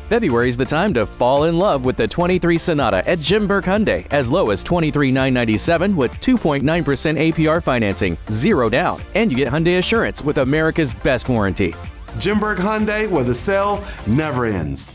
February's the time to fall in love with the 23 Sonata at Jim Burke Hyundai, as low as $23,997 with 2.9% APR financing, 0 down, and you get Hyundai Assurance with America's best warranty. Jim Burke Hyundai, where the sale never ends.